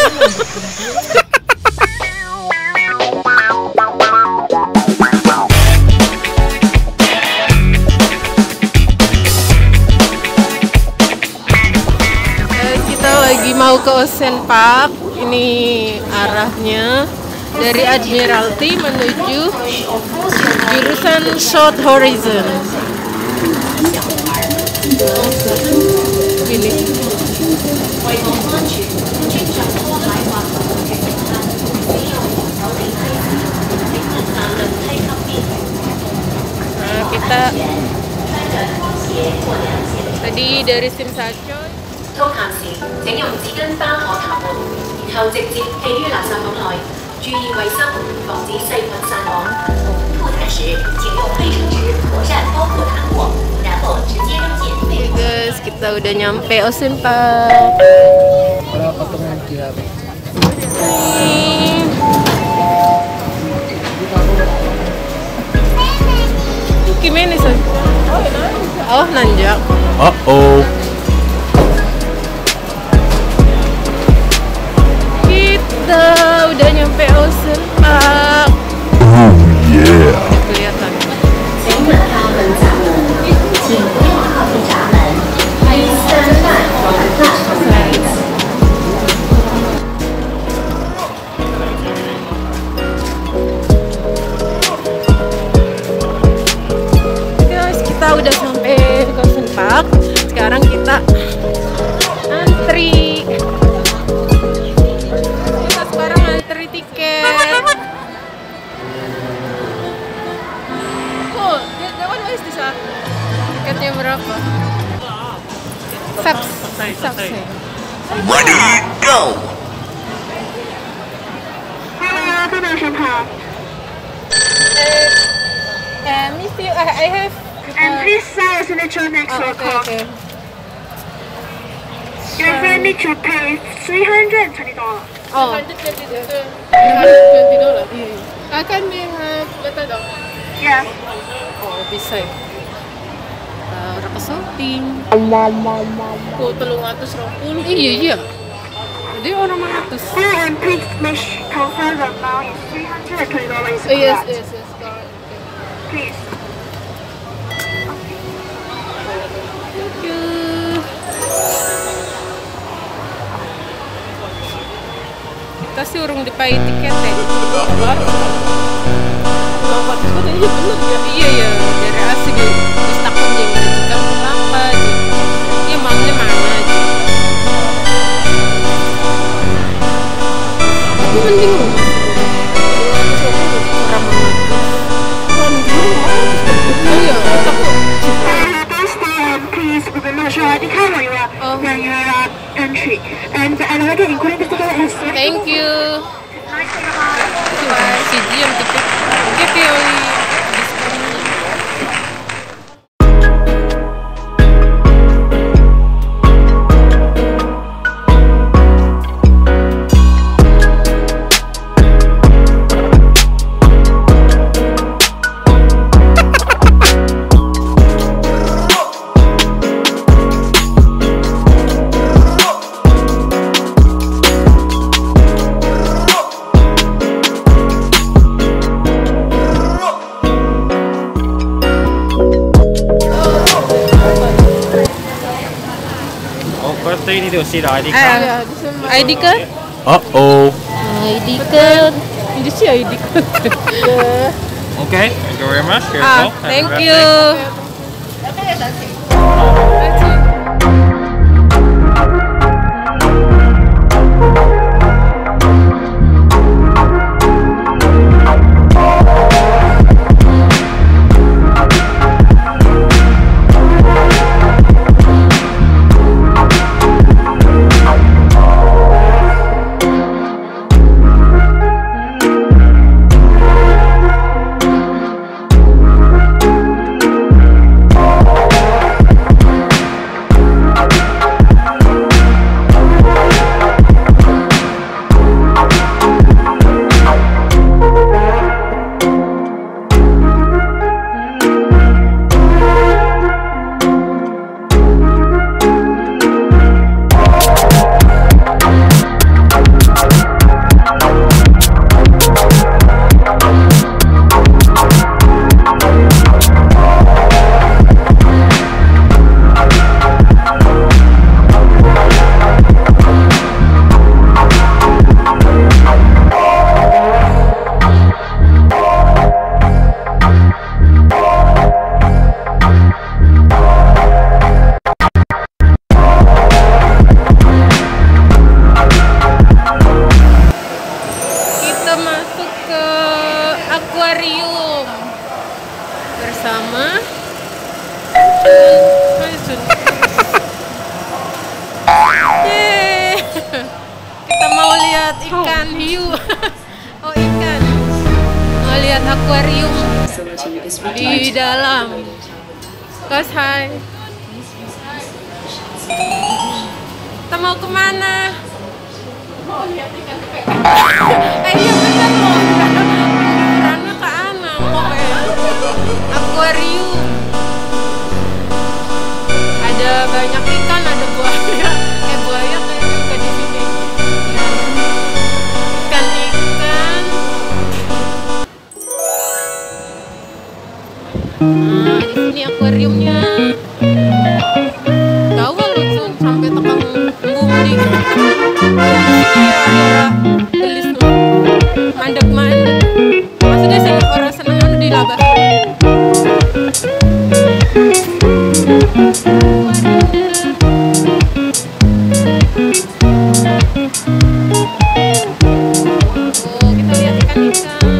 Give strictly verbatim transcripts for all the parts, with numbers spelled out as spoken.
Mau ke Ocean Park, ini arahnya dari Admiralty menuju jurusan South Horizon. Ini. Nah, kita tadi dari Simsachoy. 套閒時，請用紙巾包可卡門，然後直接棄於垃圾桶內，注意衛生，防止細菌散網。吐痰時，請用衛生紙妥善包裹痰沫，然後直接扔進廢物。 Guys, kita udah nyampe Ocean Park. Berapa potongan dia? Gimana sih? Oh, nanjak. Uh oh. Kita udah nyampe Ocean Park. Oh yeah. Kelihatan. 请稳开门闸门，请不要靠近闸门。Please stand back from the platform gates. Guys, kita udah sampai ke Ocean Park. Sekarang kita antri. Kita sekarang antri tiket. Oh, that one is this? Tiketnya berapa? Subs, subs. Ready, go. Welcome to Ocean Park. Uh, Miss, you, I, I have. And please sign a signature next to Oh, your okay, card. okay. Your friend need to pay three hundred twenty dollars. Oh. three hundred twenty dollars. Akan yang data dong. Yes. Oh, bisa ya. Uh, Berapa something? Kok telung atus rong Iya, iya. Jadi orang mana atus? Oh, and please make confirm the amount is three hundred twenty dollars. Oh, yes, yes, yes. Please. Thank you. Kita sih urung dipakai tiket ya. Lompat itu kayaknya bener ya. Iya ya, dari asli terus takut dia ngajukan apa aja. Iya maunya mana aja. Aku mending rumah. Kurang banget. Oh iya, takut. Please remember your I D card when you are Oh. when you are entry. And the elevator including the ticket is Thank you. nice to have. Bye. Si Diam tiket. Get the only So you need to see the I D card. Uh, I D card? Uh oh. I D card. Ini sih I D card. Okay, thank you very much. Here Ah, you go. thank Happy you. birthday. bersama Yeay. Kita mau lihat ikan hiu. Oh, ikan. Mau lihat akuarium di dalam. Guys, hai. Kita mau kemana? Mau lihat ikan kepek. Eh, iya bener loh. Karena ke Ana mau ke akuarium. Ada banyak ikan, ada buaya. Eh, buaya kayak juga di sini. Ikan-ikan. Nah, di sini akuariumnya. Jauh loh, sampai tekan bumi. Gelis tuh, mandek-mandek. Maksudnya sih orang seneng anu di laba. Oh, kita lihat ikan-ikan.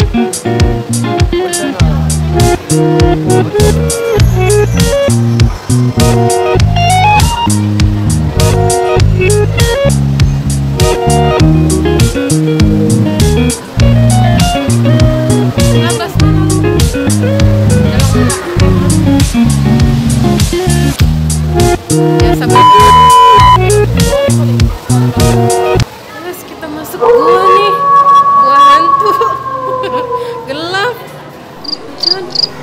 Ya sabar. Guys, kita masuk gua nih. Gua hantu. Gelap. Hujan.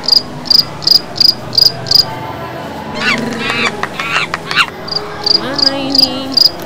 Mana ini?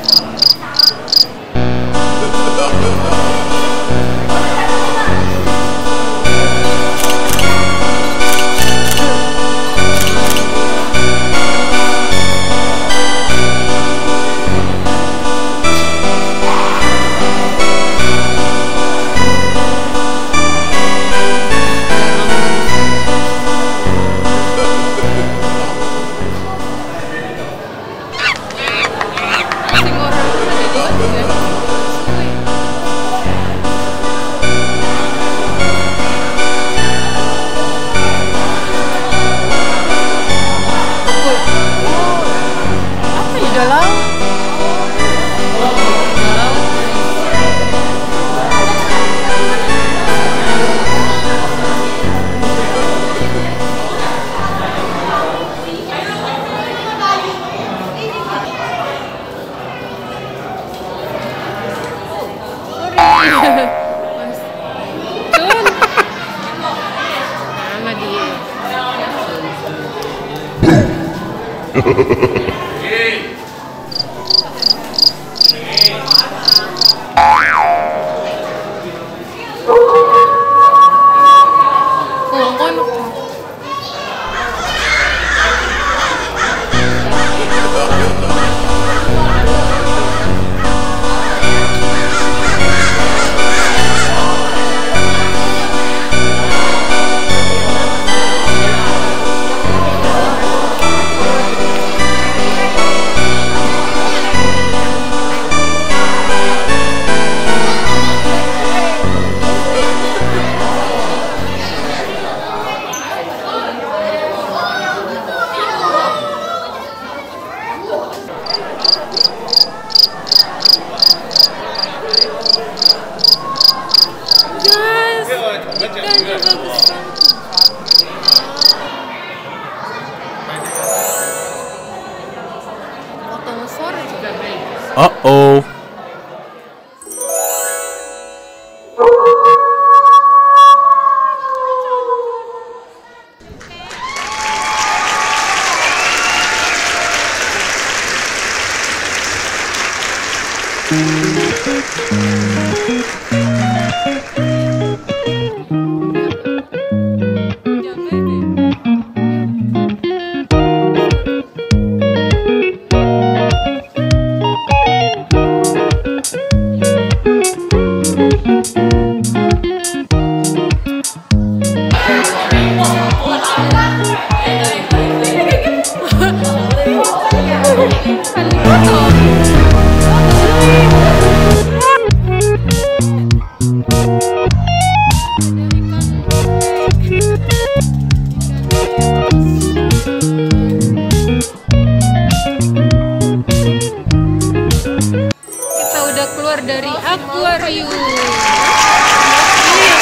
Uh-oh. aquarium. Ini ya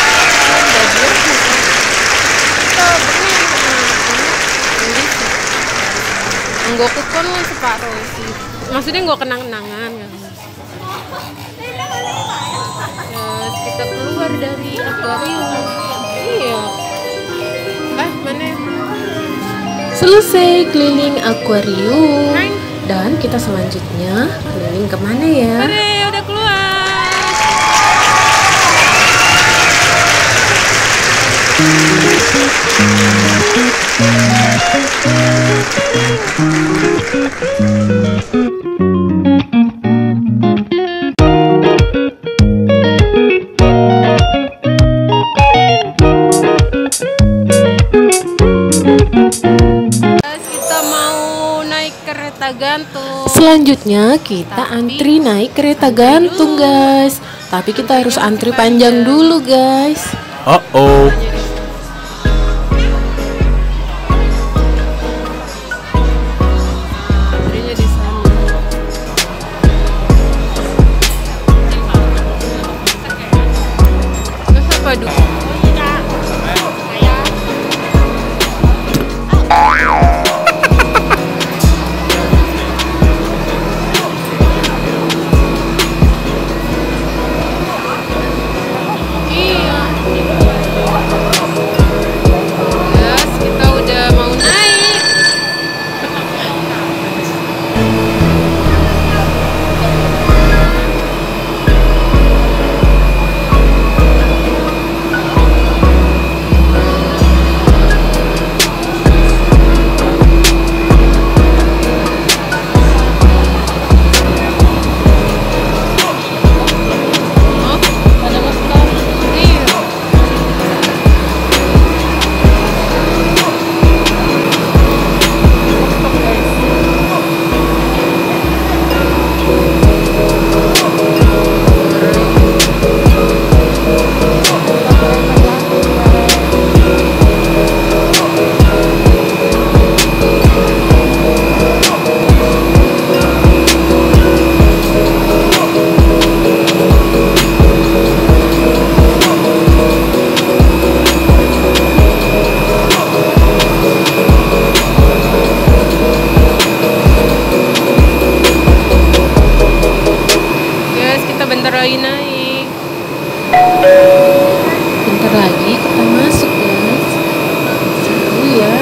Enggak kekon separuh sih. Maksudnya enggak kenang-kenangan kan. Terus kita keluar dari akuarium. Iya. Ah, mana? Selesai keliling akuarium dan kita selanjutnya keliling kemana ya? Hore, udah keluar. Gantung. Selanjutnya kita antri naik kereta gantung guys. Tapi kita harus antri panjang dulu guys. Uh oh. Naik. Bentar lagi kita masuk guys. Seru ya.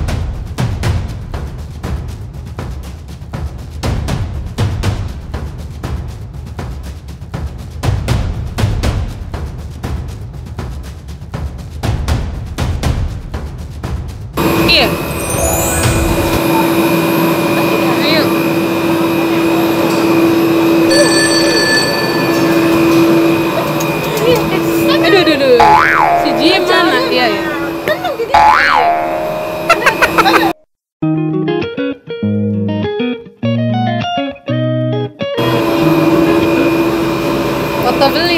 Iya. Ayo. Aduh, aduh, aduh. Si Jim mana? Iya, ya. Foto beli.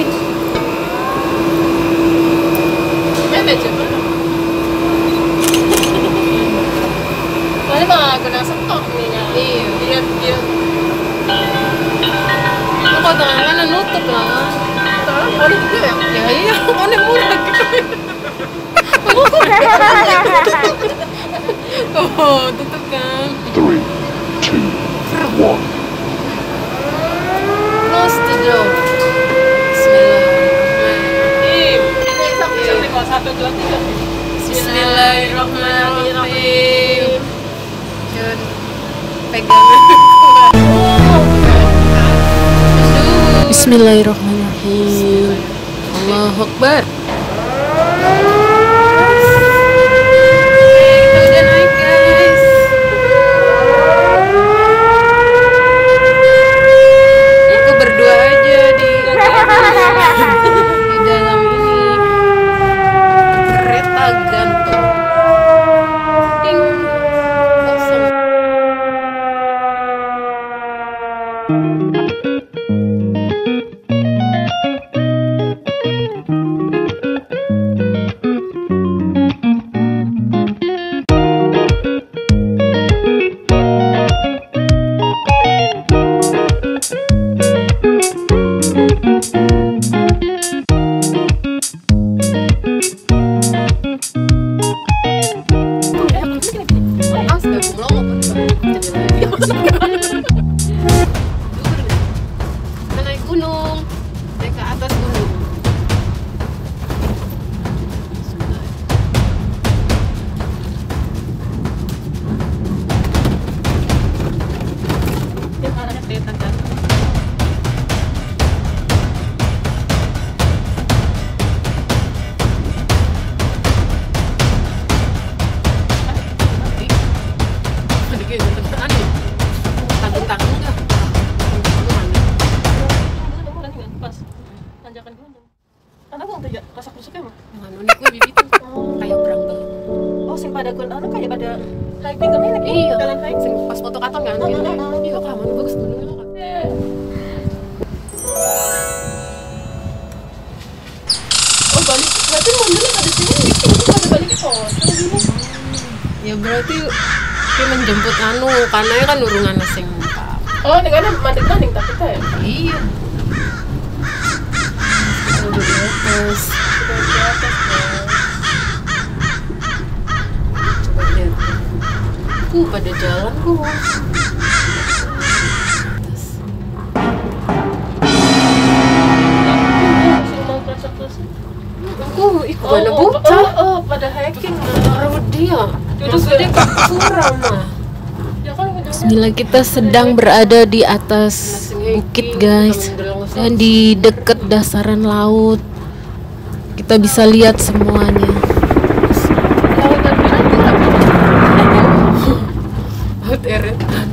Mana coba? Mana bang aku nak stok ni ya? Iya, dia dia. Kok tangan nutup lah. Oh, itu ya? Ya iya, mana murah gitu. Oh, tutup kan. Three, two, one. Close the door. Bismillahirrahmanirrahim. Bismillahirrahmanirrahim. Jun, pegangan. Bismillahirrahmanirrahim. Allahu Akbar. Kita udah naik guys. Aku berdua aja di di dalam ini kereta gantung. Ding. Kosong. pada anu kayak pada hiking kami lagi. Iya. Jalan hiking. Sing pas foto katon kan. Iya, kamu bagus dulu. Oh balik, berarti mobilnya pada sini meeting itu pada balik ke kos. Ya berarti dia menjemput anu karena kan urungan sing Oh, ini kan mandek maning tapi teh. iya. Udah di atas. Udah di atas. Coba lihat. Uh, pada jalan kok. Uh, ikut mana bocah? Oh, oh, pada hiking. Rawat dia. Duduk Maksudnya kan kurang mah. Ya kan udah. Bismillah, kita sedang berada di atas bukit guys, dan di dekat dasaran laut kita bisa lihat semuanya. Laut eretan.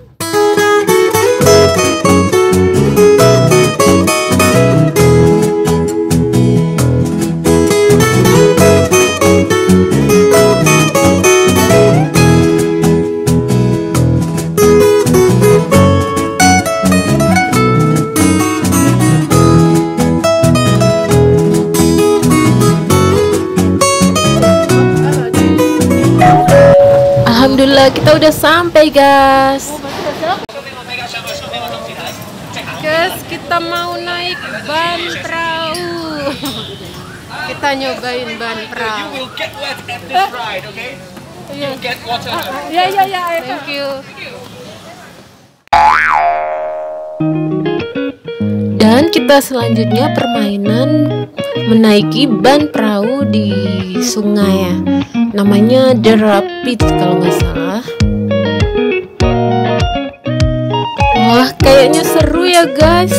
Alhamdulillah kita udah sampai guys. Guys, kita mau naik ban perahu. Kita nyobain ban perahu. Ya ya ya. Thank you. Dan kita selanjutnya permainan menaiki ban perahu di sungai ya. Namanya The Rapid kalau nggak salah. Wah, kayaknya seru ya guys.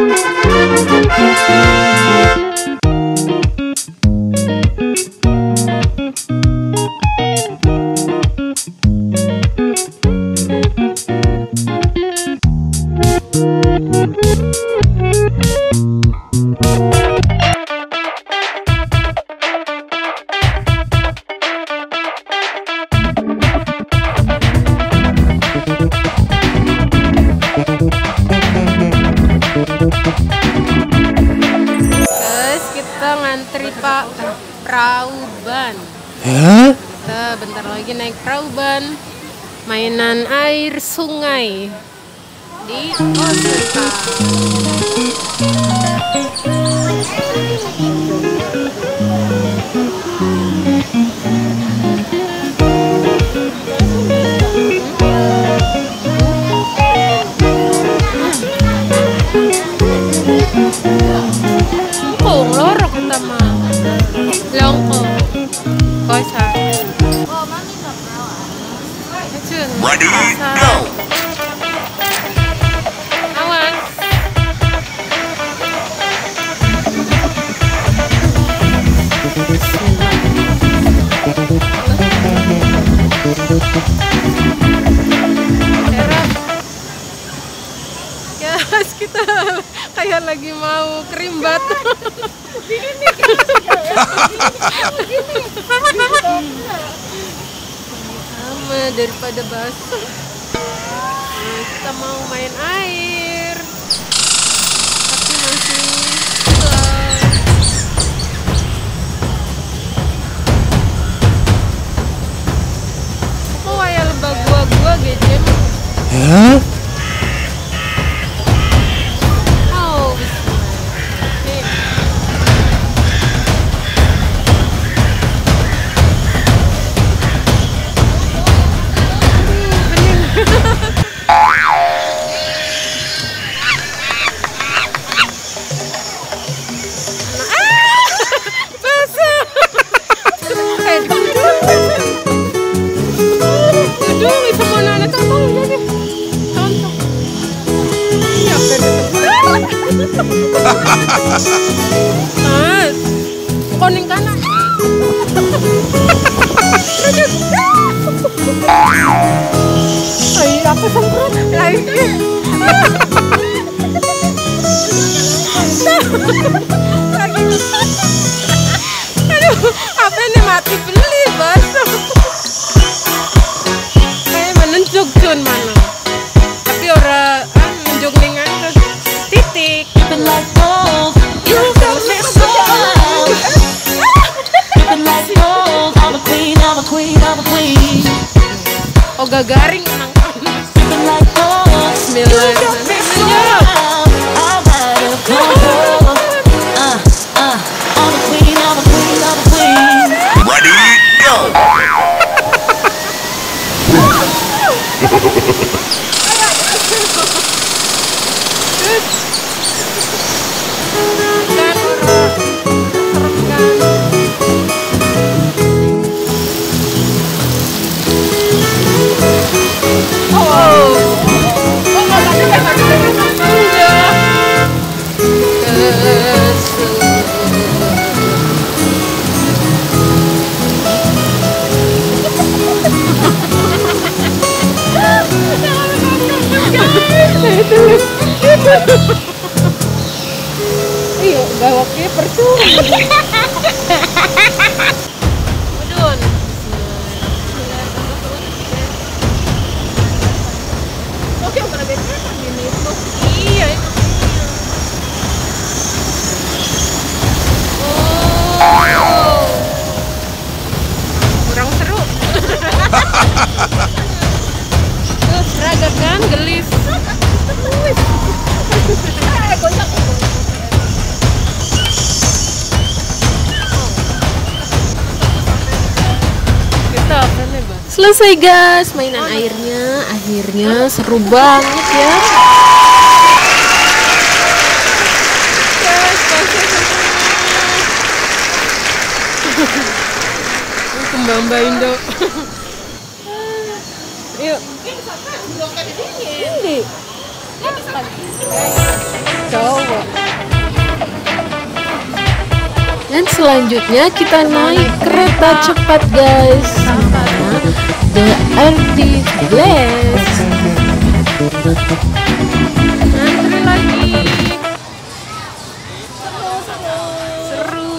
Guys, kita ngantri pak perahu ban. Kita bentar lagi naik perahu ban, mainan air sungai di Osaka. Kung loro kita mah longko kosa. Ready, go! Awas. Guys, kita kayak lagi mau kerimbat. Sama daripada basuh. Nah, kita mau main air, tapi masih gelap. Kok kayak lebah gua-gua gejem? Hah? Oh, bismillah. Nih. Mas, koning kanan. Ay, aku semprot lagi. Lagi. Aduh, apa ini mati beli, Bos? agak garing emang. Iya, gawaknya percuma. Udun. Oke, mana bedanya ini tuh? Iya, itu. Oh. Kurang seru. Tuh, seragam kan gelis. Selesai guys mainan airnya, akhirnya seru banget ya. Kembang Indo. Yuk. Ini. Coba. Dan selanjutnya kita naik kereta cepat guys, namanya The Artist Blast. Antri lagi. Seru.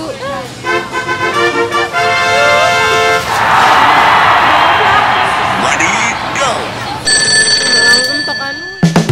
Ready, go. Untuk anu.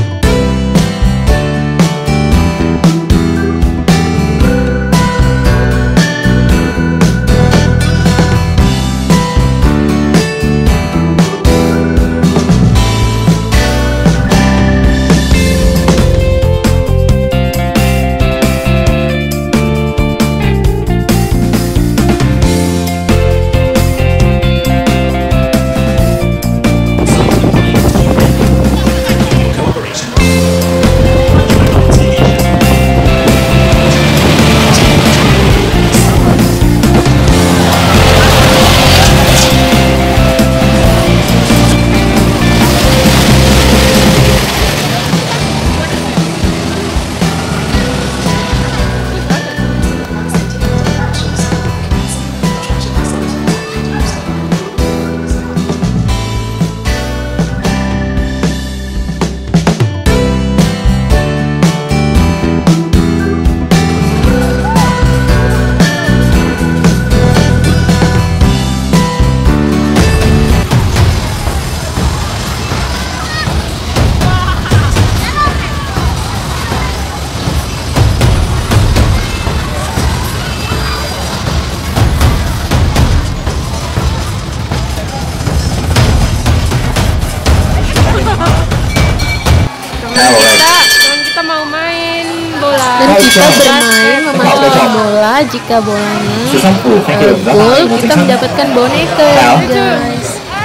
Dan kita bermain memasukkan bola. Jika bolanya uh, gol, kita mendapatkan boneka guys.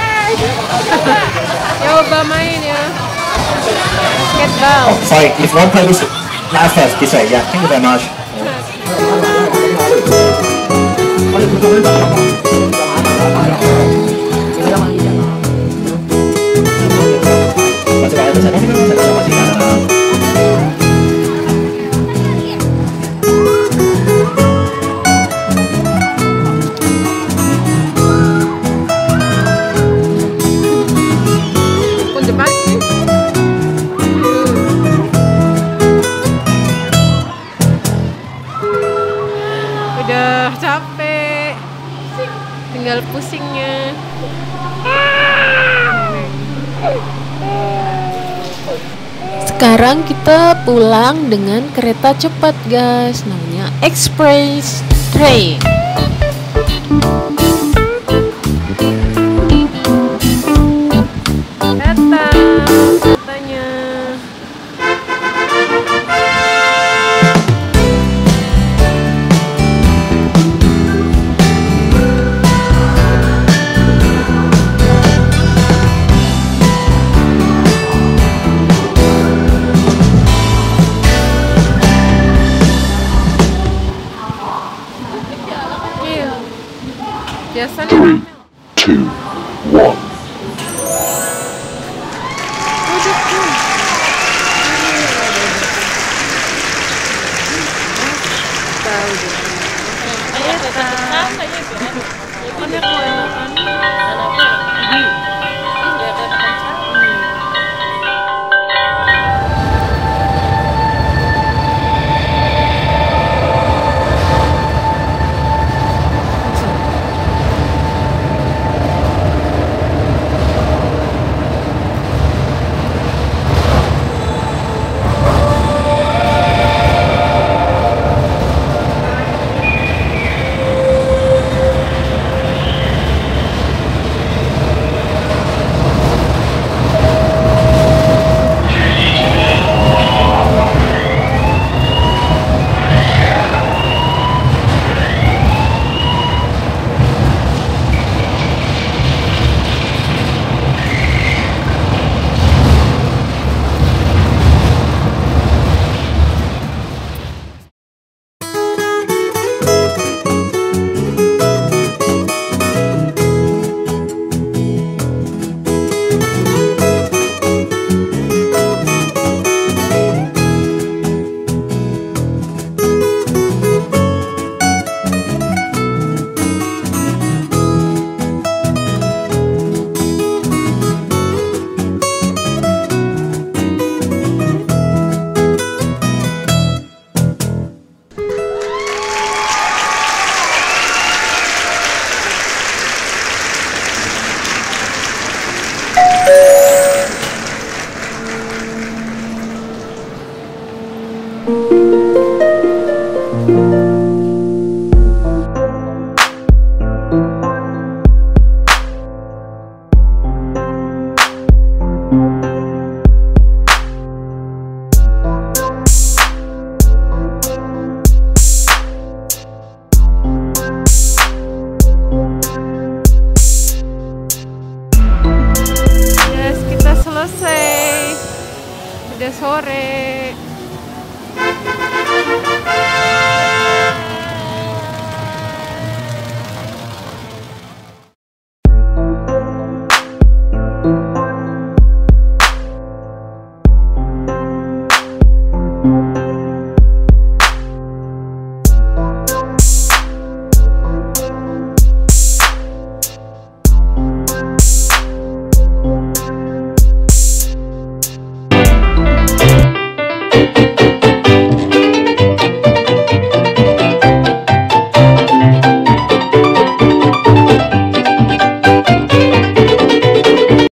Coba main ya. Basketball. Oh, sorry, if you want to play this last first, this way, yeah. Thank you very much. Udah capek, tinggal pusingnya. Sekarang kita pulang dengan kereta cepat guys, namanya Express Train. three, two, one. Udah sore. Thank you.